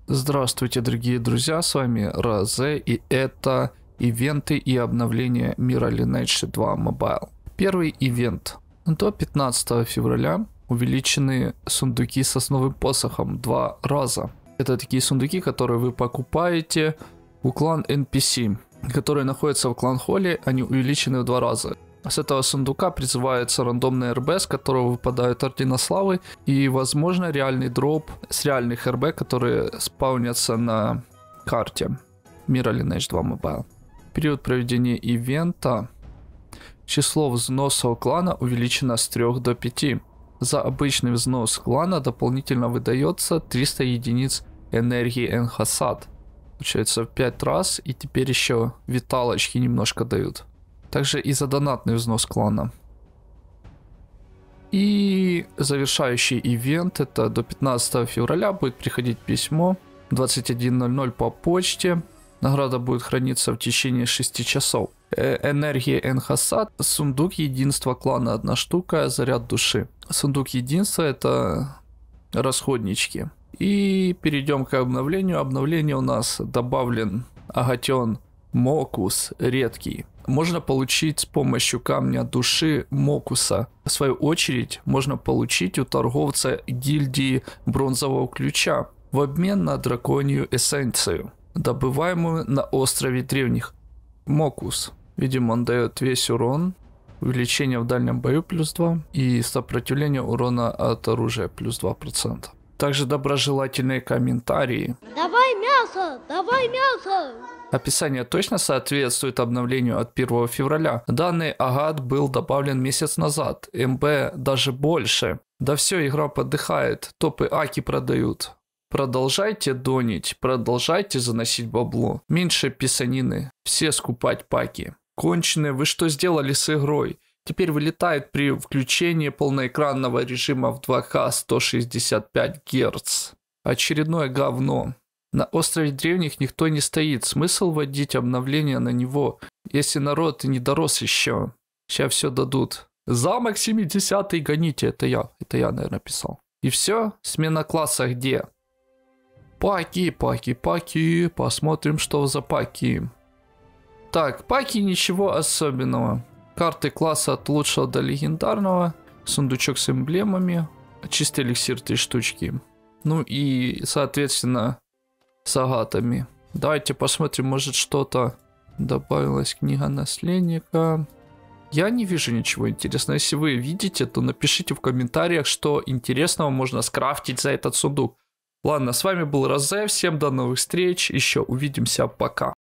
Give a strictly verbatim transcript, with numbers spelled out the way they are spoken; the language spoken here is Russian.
Здравствуйте, дорогие друзья, с вами Розе, и это ивенты и обновления мира Lineage два Mobile. Первый ивент. До пятнадцатого февраля увеличены сундуки с основным посохом два раза. Это такие сундуки, которые вы покупаете у клан эн пи си, которые находятся в клан-холле, они увеличены в два раза. С этого сундука призывается рандомный эр би, с которого выпадают ордена славы, и возможно реальный дроп с реальных эр би, которые спаунятся на карте мира Lineage два Mobile. Период проведения ивента. Число взносов клана увеличено с трёх до пяти. За обычный взнос клана дополнительно выдается триста единиц энергии Энхасад. Получается в пять раз, и теперь еще виталочки немножко дают. Также и за донатный взнос клана. И завершающий ивент, это до пятнадцатого февраля будет приходить письмо двадцать один ноль ноль по почте. Награда будет храниться в течение шести часов. Э энергия Энхасад, сундук единства клана одна штука, заряд души. Сундук единства это расходнички. И перейдем к обновлению. Обновление у нас добавлен агатион Мокус редкий. Можно получить с помощью камня души Мокуса. В свою очередь можно получить у торговца гильдии бронзового ключа в обмен на драконью эссенцию, добываемую на острове древних. Мокус. Видимо, он дает весь урон, увеличение в дальнем бою плюс два и сопротивление урона от оружия плюс два процента. Также доброжелательные комментарии. Давай мясо! Давай мясо! Описание точно соответствует обновлению от первого февраля. Данный агат был добавлен месяц назад. эм бэ даже больше. Да все, игра подыхает. Топы аки продают. Продолжайте донить. Продолжайте заносить бабло. Меньше писанины. Все скупать паки. Конченые, вы что сделали с игрой? Теперь вылетает при включении полноэкранного режима в два ка сто шестьдесят пять герц. Очередное говно. На острове древних никто не стоит. Смысл вводить обновление на него, если народ не дорос еще. Сейчас все дадут. Замок семидесятый гоните. Это я. Это я, наверное, писал. И все. Смена класса где? Паки, паки, паки. Посмотрим, что за паки. Так, паки ничего особенного. Карты класса от лучшего до легендарного. Сундучок с эмблемами. Чистый эликсир три штучки. Ну и, соответственно, с агатами. Давайте посмотрим, может что-то добавилась. Книга наследника. Я не вижу ничего интересного. Если вы видите, то напишите в комментариях, что интересного можно скрафтить за этот сундук. Ладно, с вами был Розе. Всем до новых встреч. Еще увидимся. Пока.